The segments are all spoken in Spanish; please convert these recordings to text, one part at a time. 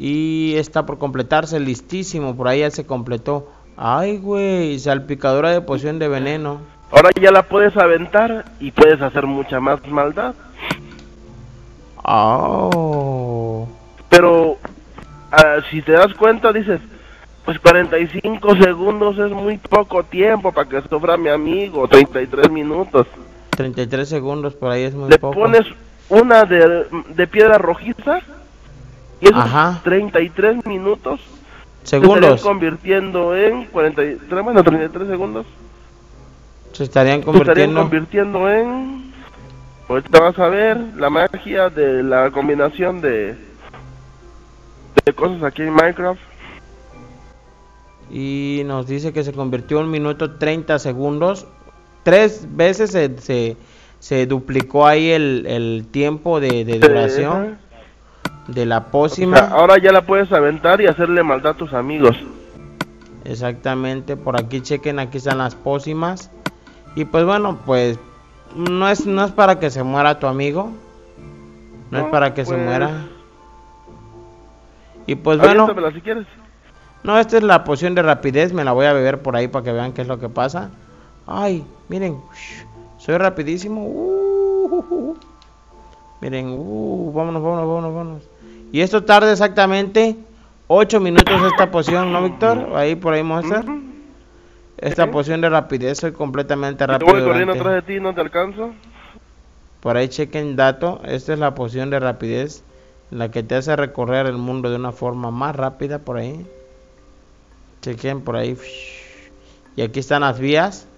Y está por completarse, listísimo, por ahí ya se completó. Ay, güey, salpicadora de poción de veneno. Ahora ya la puedes aventar y puedes hacer mucha más maldad. Oh. Pero si te das cuenta, dices, pues 45 segundos es muy poco tiempo para que sufra mi amigo, 33 minutos. 33 segundos por ahí es muy Le poco. pones una de piedra rojiza y esos 33 minutos segundos se estarían convirtiendo en 43, bueno, 33 segundos. Se estarían convirtiendo en... Ahorita vas a ver la magia de la combinación de cosas aquí en Minecraft. Y nos dice que se convirtió en 1 minuto 30 segundos. 3 veces se duplicó ahí el tiempo de duración de la pócima. O sea, ahora ya la puedes aventar y hacerle maldad a tus amigos. Exactamente, por aquí chequen, aquí están las pócimas. Y pues bueno, pues no es para que se muera tu amigo. No es para que se muera. Y pues bueno, si quieres. No, esta es la poción de rapidez, me la voy a beber por ahí para que vean qué es lo que pasa. Ay, miren, soy rapidísimo. Miren, vámonos. Y esto tarda exactamente 8 minutos esta poción, ¿no, Víctor? Ahí por ahí muestra. Esta poción de rapidez, soy completamente rápido. Voy corriendo atrás de ti, no te alcanzo. Por ahí chequen dato, esta es la poción de rapidez, la que te hace recorrer el mundo de una forma más rápida por ahí. Chequen por ahí. Y aquí están las vías.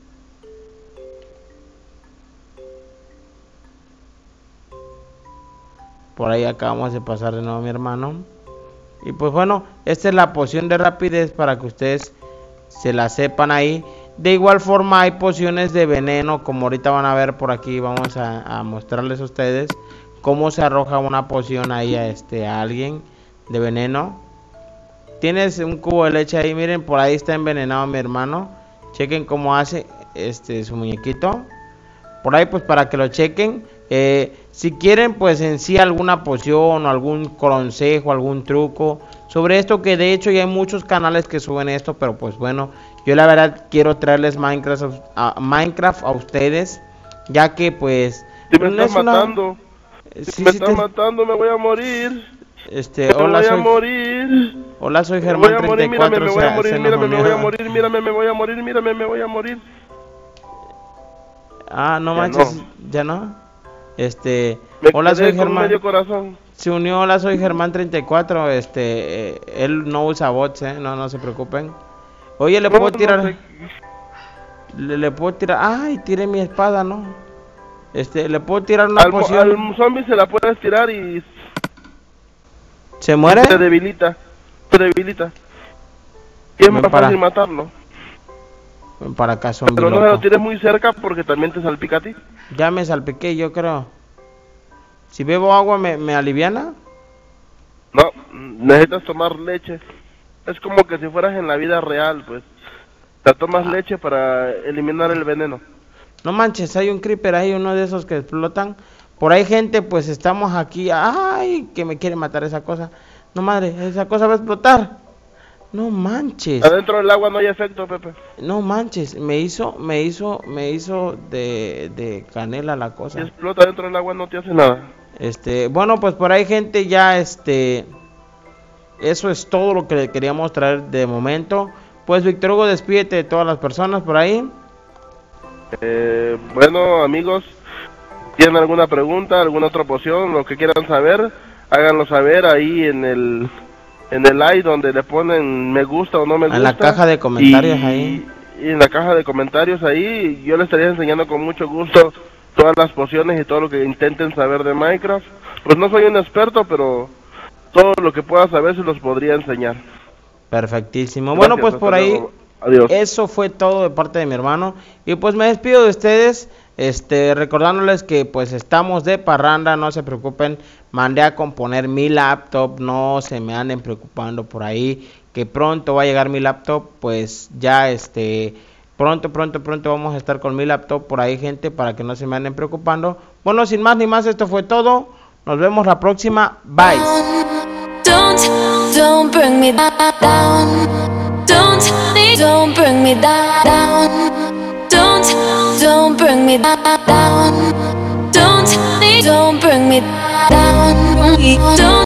Por ahí acabamos de pasar de nuevo, mi hermano. Y pues bueno, esta es la poción de rapidez para que ustedes se la sepan ahí. De igual forma hay pociones de veneno, como ahorita van a ver por aquí. Vamos a mostrarles a ustedes cómo se arroja una poción ahí a alguien de veneno. Tienes un cubo de leche ahí, miren, por ahí está envenenado mi hermano. Chequen cómo hace su muñequito. Por ahí pues para que lo chequen. Si quieren pues en sí alguna poción o algún consejo, algún truco sobre esto, que de hecho ya hay muchos canales que suben esto, pero pues bueno, yo la verdad quiero traerles Minecraft a ustedes, ya que pues... Si me estás matando, me estás matando, me voy a morir. Hola, soy Germán 34. Me voy a morir, mírame, me voy a morir, mírame, me voy a morir, mírame, me voy a morir. Ah, no manches, ya no. Hola, soy Germán. Medio corazón. Se unió, hola, soy Germán 34. Él no usa bots, no se preocupen. Oye, le puedo tirar. Le puedo tirar. Ay, tiré mi espada, ¿no? Le puedo tirar una poción. Al zombie se la puedes tirar y ¿se muere? Se debilita. Y es más fácil matarlo. Ven para acá, zombie. Pero no se lo tires muy cerca porque también te salpica a ti. Ya me salpiqué, yo creo. Si bebo agua, ¿me aliviana? No, necesitas tomar leche. Es como que si fueras en la vida real, pues. Te tomas leche para eliminar el veneno. No manches, hay un creeper ahí, uno de esos que explotan. Por ahí, gente, pues estamos aquí. Ay, que me quiere matar esa cosa. No, madre, esa cosa va a explotar. No manches. Adentro del agua no hay efecto, Pepe. No manches, me hizo de canela la cosa. Si explota dentro del agua no te hace nada. Bueno, pues por ahí, gente, ya eso es todo lo que le queríamos traer de momento. Pues Víctor Hugo, despídete de todas las personas por ahí. Bueno, amigos, ¿tienen alguna pregunta, alguna otra poción, lo que quieran saber? Háganlo saber ahí en el like donde le ponen me gusta o no me gusta. En la caja de comentarios ahí. Y en la caja de comentarios ahí yo les estaría enseñando con mucho gusto todas las pociones y todo lo que intenten saber de Minecraft. Pues no soy un experto, pero todo lo que pueda saber se los podría enseñar. Perfectísimo. Gracias, bueno, pues por ahí luego. Adiós. Eso fue todo de parte de mi hermano. Y pues me despido de ustedes, recordándoles que pues estamos de parranda, no se preocupen. Mandé a componer mi laptop, no se me anden preocupando por ahí, que pronto va a llegar mi laptop. Pues ya pronto vamos a estar con mi laptop por ahí, gente, para que no se me anden preocupando. Bueno, sin más ni más, esto fue todo. Nos vemos la próxima. Bye. don't bring me down. Don't bring me down. Don't bring me down. Don't bring me down.